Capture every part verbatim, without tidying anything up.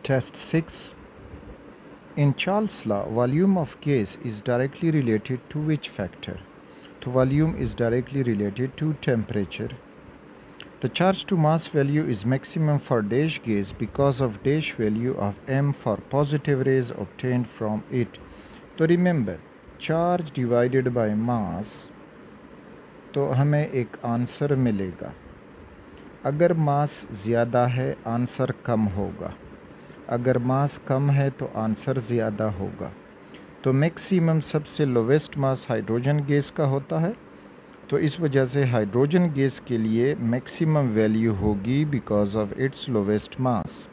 Test six. In Charles' law, volume of gas is directly related to which factor? So volume is directly related to temperature. The charge to mass value is maximum for dash gas because of dash value of m for positive rays obtained from it. तो remember, charge divided by mass, तो हमें एक answer मिलेगा. अगर मास ज़्यादा है answer कम होगा, अगर मास कम है तो आंसर ज़्यादा होगा. तो मैक्सिमम सबसे लोवेस्ट मास हाइड्रोजन गैस का होता है, तो इस वजह से हाइड्रोजन गैस के लिए मैक्सिमम वैल्यू होगी because of its lowest mass.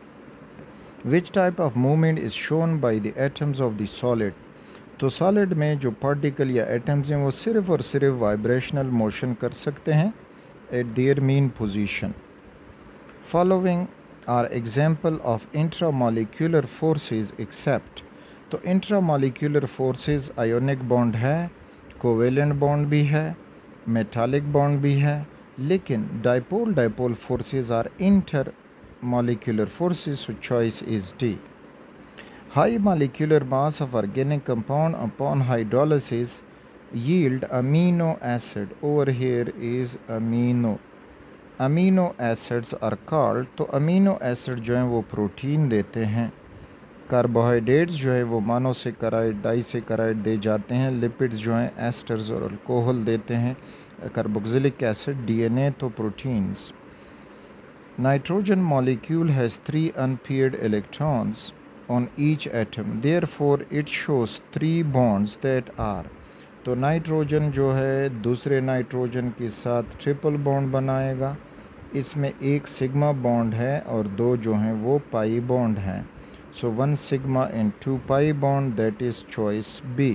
Which type of movement is shown by the atoms of the solid? तो सॉलिड में जो पार्टिकल या एटम्स हैं वो सिर्फ और सिर्फ वाइब्रेशनल मोशन कर सकते हैं at their mean position. Following are example of intramolecular forces except. तो इंट्रामॉलिक्यूलर फोर्सेस आयोनिक बॉन्ड है, कोवेलेंट बॉन्ड भी है, मेटालिक बॉन्ड भी है, लेकिन dipole dipole forces are inter molecular forces, so choice is D. High molecular mass of organic compound upon hydrolysis yield amino acid. Over here is amino. Amino acids are called, तो amino acid जो हैं वो protein देते हैं, carbohydrates जो है वो monosaccharide disaccharide दे जाते हैं, लिपिड्स जो हैं एस्टर्स और अल्कोहल देते हैं, कार्बोक्सिलिक एसिड डीएनए तो proteins. Nitrogen molecule has three unpaired electrons on each atom, therefore it shows three bonds that are. तो नाइट्रोजन जो है दूसरे नाइट्रोजन के साथ ट्रिपल बॉन्ड बनाएगा, इसमें एक सिग्मा बॉन्ड है और दो जो हैं वो पाई बॉन्ड हैं. So one sigma and two pi bond, that is choice B.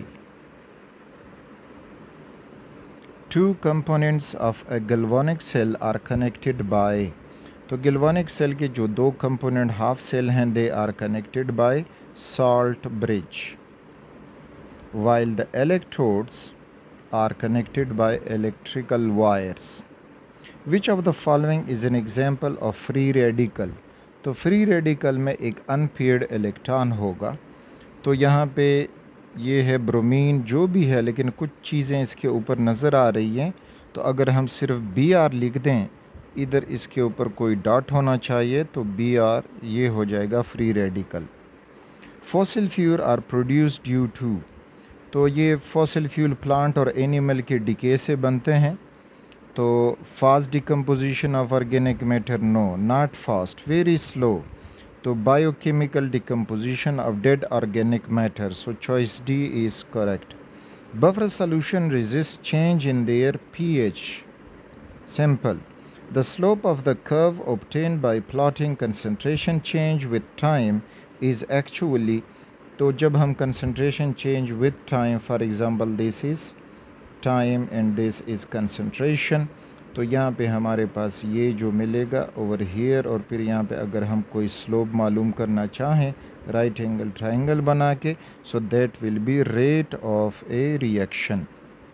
Two components of a galvanic cell are connected by. तो गैल्वानिक सेल के जो दो कंपोनेंट हाफ सेल हैं they are connected by salt bridge, while the electrodes are connected by electrical wires. Which of the following is an example of free radical? तो free radical में एक unpaired electron होगा, तो यहाँ पे ये है ब्रोमीन जो भी है, लेकिन कुछ चीज़ें इसके ऊपर नज़र आ रही हैं, तो अगर हम सिर्फ बी आर लिख दें, इधर इसके ऊपर कोई डॉट होना चाहिए, तो बी आर ये हो जाएगा free radical. Fossil fuel are produce due to. तो ये फॉसिल फ्यूल प्लांट और एनिमल के डिके से बनते हैं. तो fast decomposition of organic matter, no not fast, very slow. तो biochemical decomposition of dead organic matter, so choice D is correct. Buffer solution resist change in their pH. Simple. The slope of the curve obtained by plotting concentration change with time is actually, तो जब हम concentration change with time, for example this is time and this is concentration, तो यहाँ पे हमारे पास ये जो मिलेगा over here, और फिर यहाँ पे अगर हम कोई slope मालूम करना चाहें right angle triangle बना के, so that will be rate of a reaction.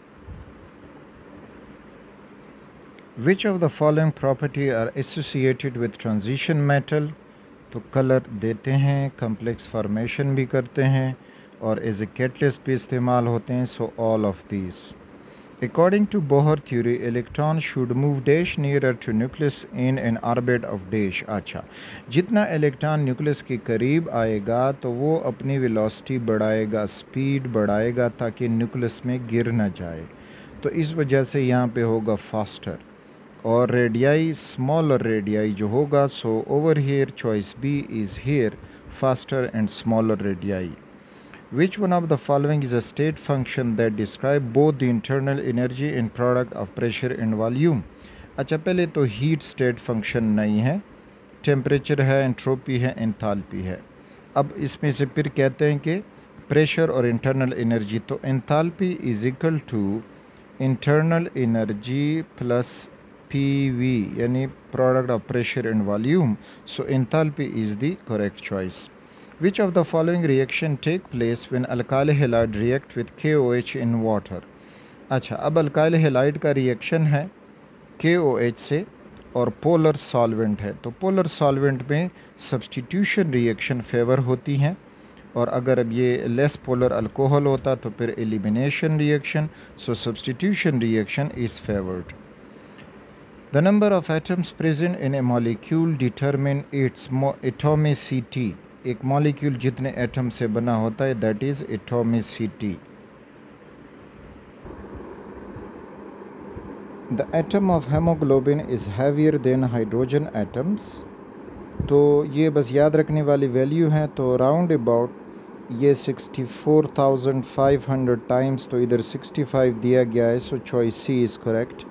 Which of the following property are associated with transition metal? तो कलर देते हैं, complex formation भी करते हैं और as a catalyst भी इस्तेमाल होते हैं. So all of these. According to Bohr theory, electron should move dash nearer to nucleus in an orbit of dash. अच्छा, जितना इलेक्ट्रॉन न्यूक्लियस के करीब आएगा तो वो अपनी वेलोसिटी बढ़ाएगा, स्पीड बढ़ाएगा ताकि न्यूक्लियस में गिर ना जाए. तो इस वजह से यहाँ पे होगा फास्टर, और रेडियाई स्मॉलर रेडियाई जो होगा, so over here choice B is here faster and smaller radii. Which one of the following is a state function that describe both the internal energy and product of pressure and volume? अच्छा, पहले तो heat state function नहीं है, temperature है, entropy है, enthalpy है. अब इसमें से फिर कहते हैं कि प्रेशर और इंटरनल एनर्जी, तो enthalpy is equal to internal energy plus P V, यानी product of pressure and volume. So enthalpy is the correct choice. Which of the following reaction take place when alkyl halide react with K O H in water? अच्छा, अब alkyl halide का reaction है K O H से, और polar solvent है। तो polar solvent में substitution reaction favour होती हैं, और अगर अब ये लेस पोलर अल्कोहल होता तो फिर elimination reaction. So substitution reaction is favoured. The number of atoms present in a molecule determine its atomicity. एक मॉलिक्यूल जितने एटम से बना होता है that is atomicity. The atom of haemoglobin is heavier than hydrogen atoms. तो ये बस याद रखने वाली वैल्यू हैं। तो राउंड अबाउट ये sixty four thousand five hundred times, तो इधर सिक्सटी फाइव दिया गया है। So choice C is correct.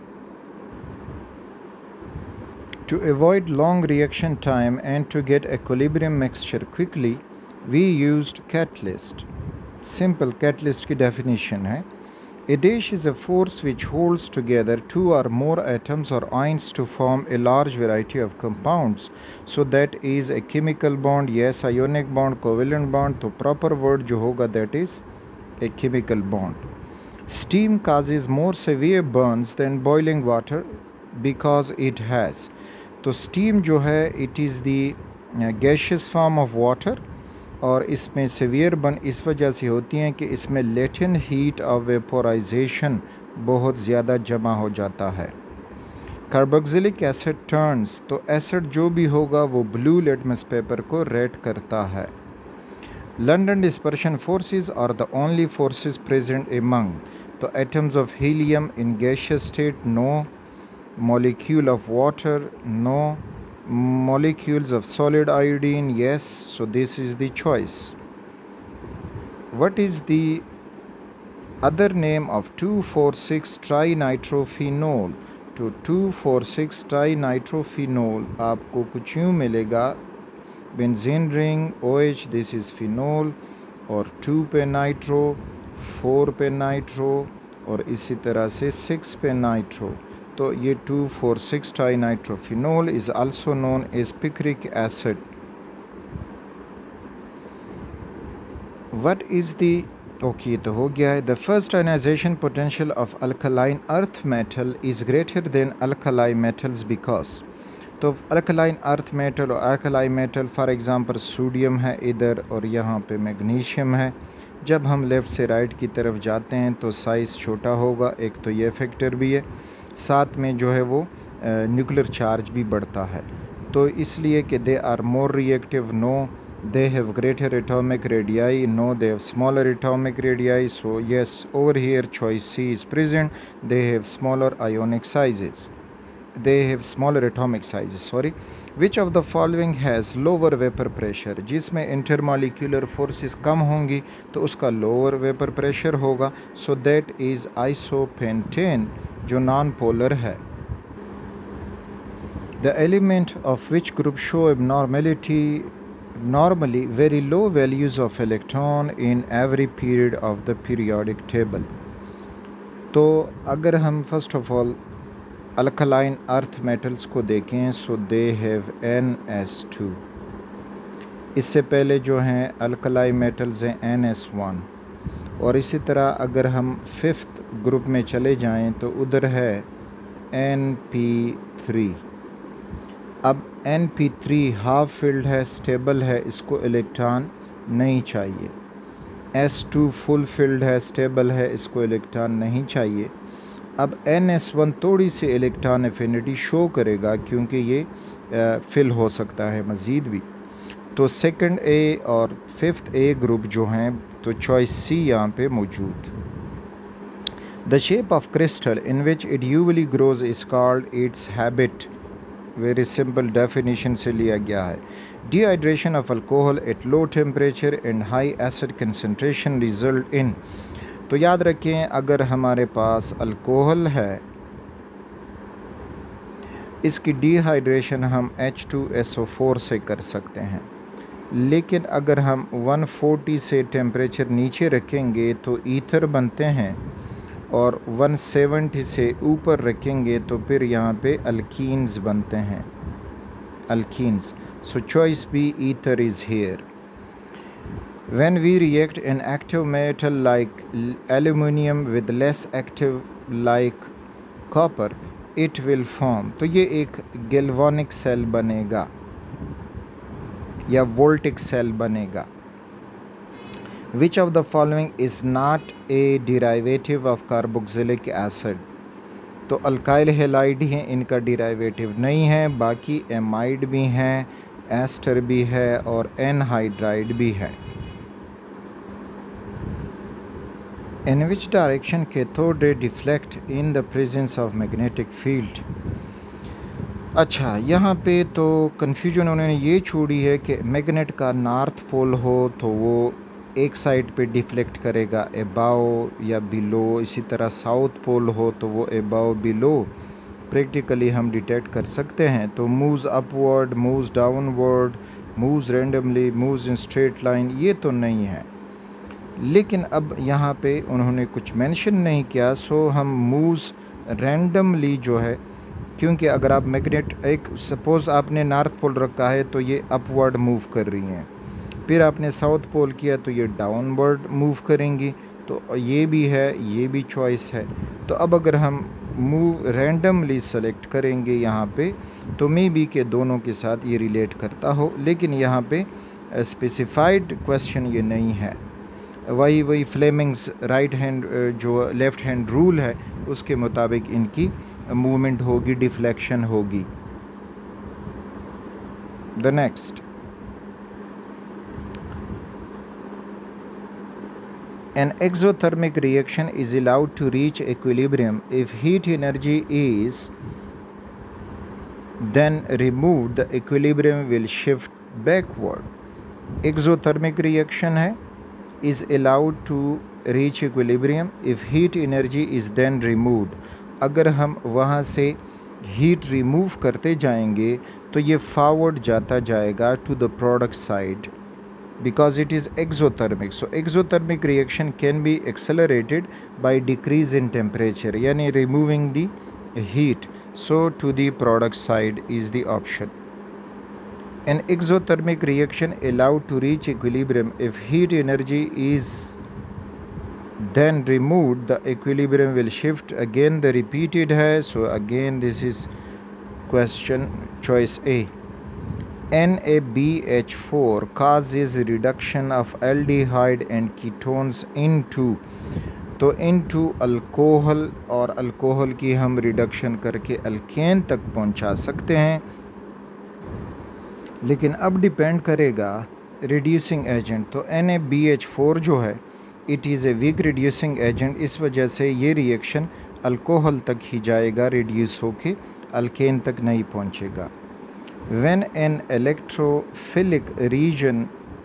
To avoid long reaction time and to get equilibrium mixture quickly, we used catalyst. Simple catalyst की definition है: a dash is a force which holds together two or more atoms or ions to form a large variety of compounds. So that is a chemical bond. Yes, ionic bond, covalent bond. तो proper word जो होगा that is a chemical bond. Steam causes more severe burns than boiling water because it has. तो steam जो है it is the gaseous form of water, और इसमें severe burn इस वजह से होती हैं कि इसमें लेटेंट हीट ऑफ वेपोराइजेशन बहुत ज़्यादा जमा हो जाता है। कार्बोक्सिलिक एसिड टर्न्स, तो एसिड जो भी होगा वो ब्लू लिटमस पेपर को रेड करता है। London dispersion forces are the only forces present among. तो atoms of helium in gaseous state no, molecule of water no, molecules of solid iodine yes. So this is the choice. What is the other name of two four six trinitrophenol? तो two four six trinitrophenol आपको कुछ यूँ मिलेगा, benzene ring OH, this is phenol, और two पे nitro, four पे nitro, और इसी तरह से सिक्स पे नाइट्रो। तो ये two four six trinitrophenol is also known as picric acid. What is the okay तो हो गया है। The first ionisation potential of alkaline earth metal is greater than alkali metals because. तो अल्कलाइन अर्थ मेटल और alkali metal for example sodium है इधर, और यहाँ पे मैग्नीशियम है। जब हम लेफ़्ट से राइट की तरफ जाते हैं तो साइज़ छोटा होगा, एक तो ये फैक्टर भी है, साथ में जो है वो न्यूक्लियर चार्ज भी बढ़ता है। तो इसलिए कि they are more reactive no, they have greater atomic radii no, they have smaller atomic radii. So yes, over here choice C is present. They have smaller ionic sizes, they have smaller atomic sizes sorry. Which of the following has lower vapour pressure? जिसमें intermolecular forces कम होंगी तो उसका lower vapour pressure होगा। So that is isopentane जो non polar है। The element of which group show abnormality normally very low values of electron in every period of the periodic table. तो अगर हम first of all alkaline earth metals को देखें, so they have N S two. इससे पहले जो हैं alkali metals हैं एन एस वन, और इसी तरह अगर हम फिफ्थ ग्रुप में चले जाएं तो उधर है एन पी थ्री। अब N P three half filled है, स्टेबल है, इसको इलेक्ट्रॉन नहीं चाहिए। एस टू फुल फिल्ड है, स्टेबल है, इसको इलेक्ट्रॉन नहीं चाहिए। अब एन एस वन थोड़ी सी इलेक्ट्रॉन एफिनिटी शो करेगा क्योंकि ये फिल हो सकता है मज़ीद भी। तो सेकंड ए और फिफ्थ ए ग्रुप जो हैं तो चॉइस सी यहाँ पे मौजूद। The shape of crystal in which it usually grows is called its habit. Very simple definition से लिया गया है। Dehydration of alcohol at low temperature and high acid concentration result in. तो याद रखें अगर हमारे पास अल्कोहल है, इसकी डिहाइड्रेशन हम H two S O four से कर सकते हैं, लेकिन अगर हम वन फोर्टी से टेम्परेचर नीचे रखेंगे तो ईथर बनते हैं, और वन सेवेंटी से ऊपर रखेंगे तो फिर यहाँ पे अल्कीन्स बनते हैं, alkenes. So choice B ether is here. When we react an active metal like aluminium with less active like copper, it will form, तो ये एक गैल्वानिक सेल बनेगा या वोल्टिक सेल बनेगा। Which of the following is not a derivative of carboxylic acid, तो alkyl halide ही हैं, इनका डिराइवेटिव नहीं है, बाकी एमाइड भी हैं, एस्टर भी है और एनहाइड्राइड भी है। In which direction cathode ray deflect in the presence of magnetic field. अच्छा, यहाँ पे तो कन्फ्यूजन उन्होंने ये छोड़ी है कि मैग्नेट का नॉर्थ पोल हो तो वो एक साइड पे डिफ्लेक्ट करेगा अबाव या बिलो, इसी तरह साउथ पोल हो तो वो अबाव बिलो प्रैक्टिकली हम डिटेक्ट कर सकते हैं। तो moves upward, moves downward, moves randomly, moves in straight line, ये तो नहीं है। लेकिन अब यहाँ पे उन्होंने कुछ मेंशन नहीं किया, सो हम मूव्स रैंडमली जो है, क्योंकि अगर आप मैग्नेट एक सपोज़ आपने नॉर्थ पोल रखा है तो ये अपवर्ड मूव कर रही हैं, फिर आपने साउथ पोल किया तो ये डाउनवर्ड मूव करेंगी, तो ये भी है, ये भी चॉइस है। तो अब अगर हम मूव रैंडमली सेलेक्ट करेंगे यहाँ पे तो मे बी के दोनों के साथ ये रिलेट करता हो, लेकिन यहाँ पे स्पेसिफाइड क्वेश्चन ये नहीं है। वही वही फ्लेमिंग्स राइट हैंड जो लेफ़्ट हैंड रूल है उसके मुताबिक इनकी मूवमेंट होगी, डिफ्लेक्शन होगी। The next, an exothermic reaction is allowed to reach equilibrium if heat energy is then removed, the equilibrium will shift backward. Exothermic reaction है is allowed to reach equilibrium if heat energy is then removed. अगर हम वहाँ से heat remove करते जाएंगे तो ये forward जाता जाएगा to the product side, because it is exothermic. So exothermic reaction can be accelerated by decrease in temperature, yani removing the heat, so to the product side is the option. An exothermic reaction allowed to reach equilibrium if heat energy is then removed, the equilibrium will shift. Again the repeated hai, so again this is question choice A. N A B H four causes reduction of aldehyde and ketones into, तो into alcohol, और alcohol की हम reduction करके alkane तक पहुंचा सकते हैं। लेकिन अब डिपेंड करेगा रिड्यूसिंग एजेंट, तो N A B H four जो है it is a weak reducing agent, इस वजह से ये रिएक्शन अल्कोहल तक ही जाएगा, रिड्यूस होके अल्केन तक नहीं पहुंचेगा। When an electrophilic region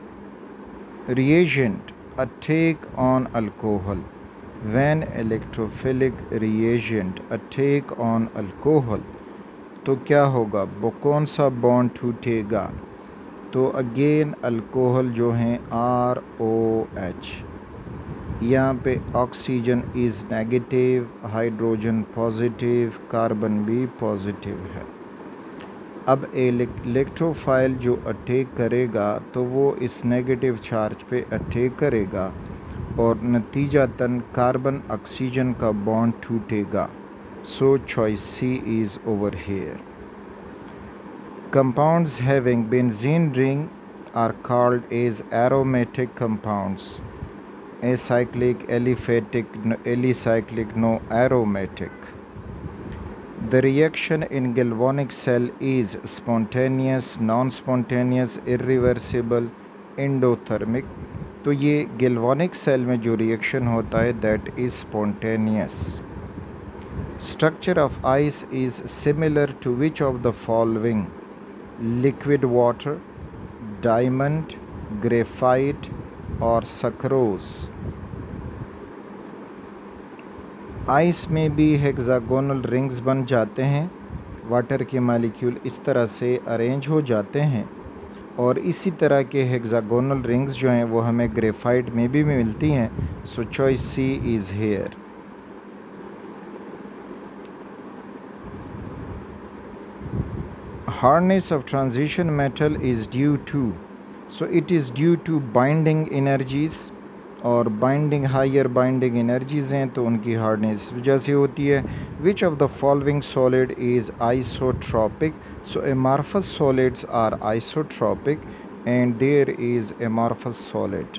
reagent attack on alcohol, when electrophilic reagent attack on alcohol, तो क्या होगा, वो कौन सा बॉन्ड टूटेगा, तो अगेन अल्कोहल जो हैं आर ओ एच, यहाँ पे oxygen is negative, hydrogen positive, carbon भी पॉजिटिव है। अब इलेक्ट्रोफाइल जो अटैक करेगा तो वो इस नेगेटिव चार्ज पे अटैक करेगा और नतीजतन कार्बन ऑक्सीजन का बॉन्ड टूटेगा। So choice C is over here. Compounds having benzene ring are called as aromatic compounds, acyclic, aliphatic, alicyclic, no aromatic. The reaction in galvanic cell is spontaneous, non-spontaneous, irreversible, endothermic. तो ये galvanic cell में जो reaction होता है that is spontaneous. Structure of ice is similar to which of the following? Liquid water, diamond, graphite और sucrose. Ice में भी hexagonal rings बन जाते हैं, वाटर के मालिक्यूल इस तरह से अरेंज हो जाते हैं, और इसी तरह के हेक्सागोनल रिंग्स जो हैं वो हमें ग्रेफाइट में भी मिलती हैं। So choice C is here. Hardness of transition metal is due to, so it is due to binding energies और बाइंडिंग हायर बाइंडिंग एनर्जीज़ हैं तो उनकी हार्डनेस इस वजह से होती है। Which of the following solid is isotropic? So amorphous solids are isotropic and there is amorphous solid.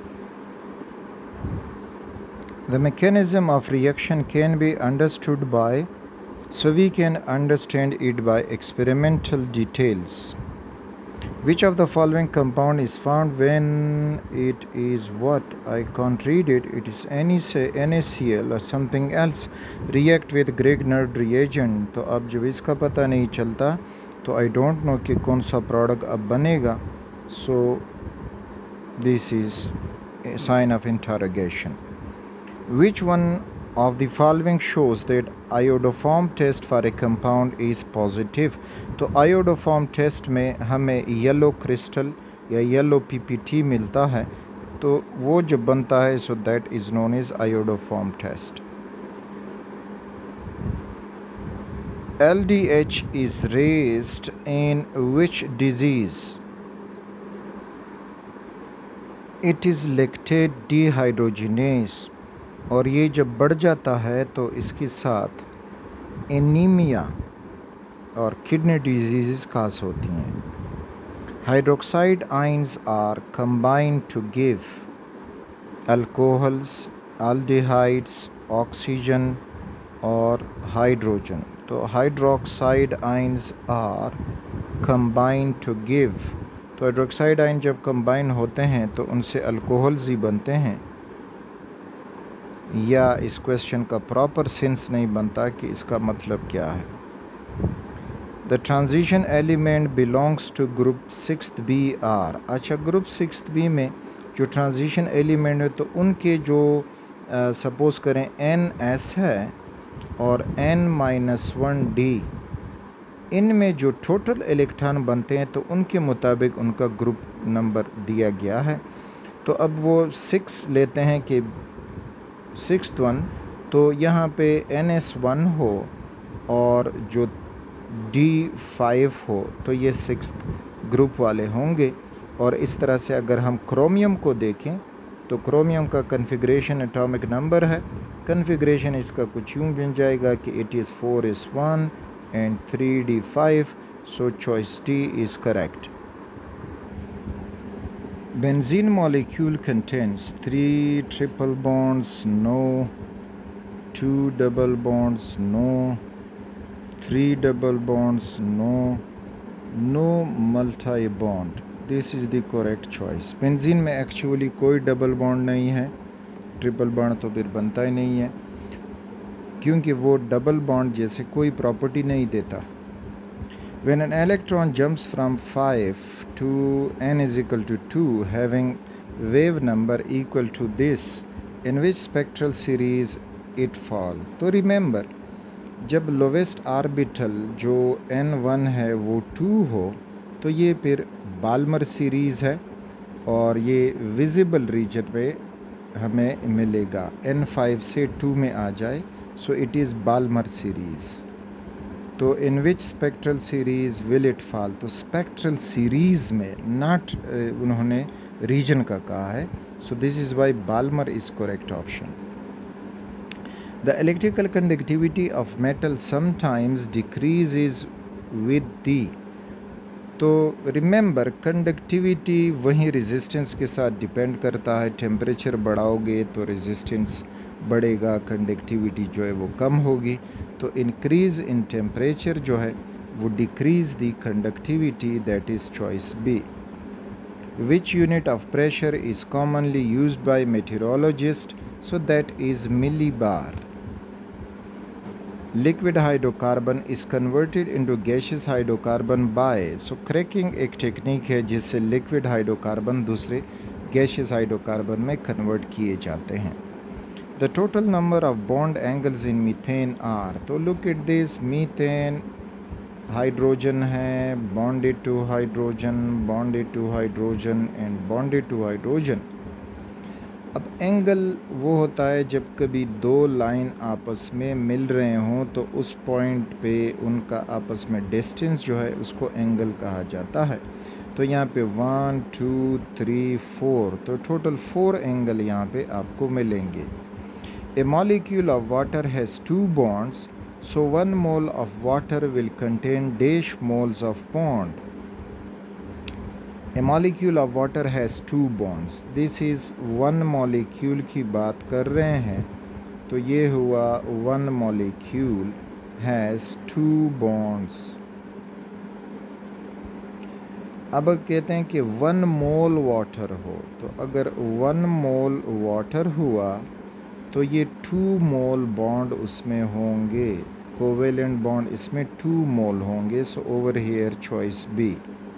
The mechanism of reaction can be understood by, so we can understand it by experimental details. Which of the following compound is found when it is what? I can't read it. It is NaCl or something else react with Grignard reagent. तो अब जब इसका पता नहीं चलता तो I don't know कि कौन सा प्रोडक्ट अब बनेगा. So this is a sign of interrogation. Which one of the following shows that iodoform test for a compound is positive? तो iodoform test में हमें येलो क्रिस्टल या येलो पीपीटी मिलता है तो वो जब बनता है so that is known as iodoform test. L D H is raised in which disease? It is lactate dehydrogenase और ये जब बढ़ जाता है तो इसके साथ एनीमिया और किडनी डिजीज़ खास होती हैं. Hydroxide ions are combined to give alcohols, aldehydes, oxygen और हाइड्रोजन. तो hydroxide ions are combined to give. तो हाइड्रोक्साइड आयन जब कंबाइन होते हैं तो उनसे अल्कोहल्स ही बनते हैं. या इस क्वेश्चन का प्रॉपर सेंस नहीं बनता कि इसका मतलब क्या है. The transition element belongs to group six B are. अच्छा, ग्रुप सिक्स बी में जो ट्रांजिशन एलिमेंट है तो उनके जो सपोज़ करें एन एस है और एन माइनस वन डी, इनमें जो टोटल इलेक्ट्रॉन बनते हैं तो उनके मुताबिक उनका ग्रुप नंबर दिया गया है. तो अब वो सिक्स लेते हैं कि सिक्स्थ वन, तो यहाँ पे एन एस वन हो और जो डी फाइव हो तो ये सिक्स्थ ग्रुप वाले होंगे. और इस तरह से अगर हम क्रोमियम को देखें तो क्रोमियम का कन्फिग्रेशन एटॉमिक नंबर है. कन्फिग्रेशन इसका कुछ यूँ बन जाएगा कि it is four S one and three D five, so choice D is correct. Benzene molecule contains three triple bonds, no. Two double bonds, no. Three double bonds, no. No multi bond. This is the correct choice. Benzene में actually कोई double bond नहीं है, triple bond तो फिर बनता ही नहीं है क्योंकि वो डबल बॉन्ड जैसे कोई प्रॉपर्टी नहीं देता. When an electron jumps from five to n is equal to two, having wave number equal to this, in which spectral series it fall? तो remember, जब लोवेस्ट ऑर्बिटल जो एन वन है वो to हो तो ये फिर बाल्मर सीरीज़ है और ये विजिबल रीजन पे हमें मिलेगा. एन फाइव से टू में आ जाए so it is Balmer series. तो in which spectral series will it fall? तो spectral series में not uh, उन्होंने region का कहा है, so this is why Balmer is correct option. The electrical conductivity of metal sometimes decreases with the. तो remember conductivity वहीं resistance के साथ depend करता है. temperature बढ़ाओगे तो resistance बढ़ेगा, कंडक्टिविटी जो है वो कम होगी. तो इंक्रीज़ इन टेम्परेचर जो है वो decrease the conductivity, that is choice B. Which unit of pressure is commonly used by meteorologist? So that is millibar. Liquid hydrocarbon is converted into gaseous hydrocarbon by. So cracking एक technique है जिससे liquid hydrocarbon दूसरे gaseous hydrocarbon में convert किए जाते हैं. The total number of bond angles in methane are. तो look at this, methane hydrogen है, bonded to hydrogen, bonded to hydrogen and bonded to hydrogen. अब एंगल वो होता है जब कभी दो लाइन आपस में मिल रहे हों तो उस पॉइंट पे उनका आपस में डिस्टेंस जो है उसको एंगल कहा जाता है. तो यहाँ पे वन टू थ्री फोर, तो टोटल फोर एंगल यहाँ पे आपको मिलेंगे। A molecule of water has two bonds, so one mole of water will contain dash moles of bond. A molecule of water has two bonds, this is one molecule की बात कर रहे हैं, तो ये हुआ one molecule has two bonds. अब कहते हैं कि वन मोल वाटर हो, तो अगर वन मोल वाटर हुआ तो ये टू मोल बॉन्ड उसमें होंगे, कोवेलेंट बॉन्ड इसमें टू मोल होंगे, so over here choice B.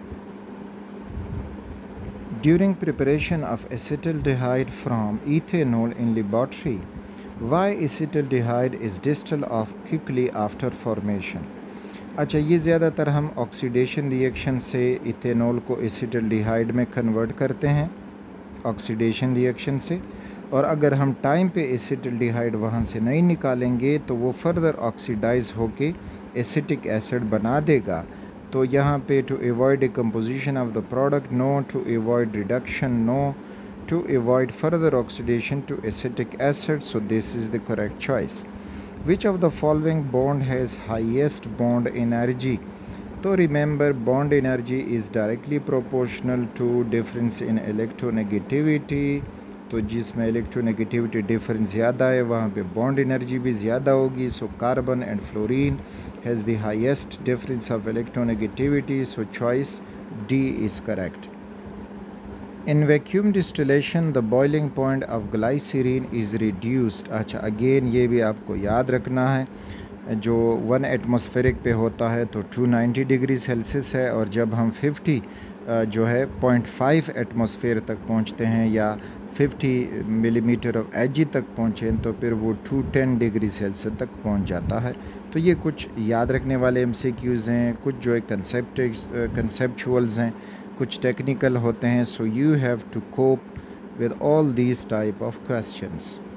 During preparation of acetaldehyde from ethanol in laboratory, why acetaldehyde is distilled off quickly after formation. अच्छा, ये ज़्यादातर हम ऑक्सीडेशन रिएक्शन से इथेनॉल को एसिटल्डिहाइड में कन्वर्ट करते हैं, ऑक्सीडेशन रिएक्शन से, और अगर हम टाइम पे एसिटल्डिहाइड वहाँ से नहीं निकालेंगे तो वो फर्दर ऑक्सीडाइज होके एसिटिक एसिड बना देगा। तो यहाँ पे to avoid a composition of the product, no, to avoid reduction, no, to avoid further oxidation to acetic acid, so this is the correct choice. Which of the following bond has highest bond energy? तो remember, bond energy is directly proportional to difference in electronegativity. तो जिसमें electronegativity difference ज़्यादा है वहाँ पे bond energy भी ज़्यादा होगी। So carbon and fluorine has the highest difference of electronegativity. So choice D is correct. In vacuum distillation, the boiling point of glycerine is reduced. अच्छा, अगेन ये भी आपको याद रखना है, जो वन एटमॉस्फेरिक पे होता है तो टू नाइन्टी डिग्री सेल्सियस है, और जब हम फिफ्टी जो है पॉइंट फाइव एटमॉस्फेयर तक पहुंचते हैं या फिफ्टी मिलीमीटर ऑफ एजी तक पहुंचें तो फिर वो टू टेन डिग्री सेल्सियस तक पहुंच जाता है। तो ये कुछ याद रखने वाले एम सी क्यूज़ हैं, कुछ जो है कंसेप्ट कंसेप्चुअल्स हैं, कुछ टेक्निकल होते हैं। So you have to cope with all these type of questions.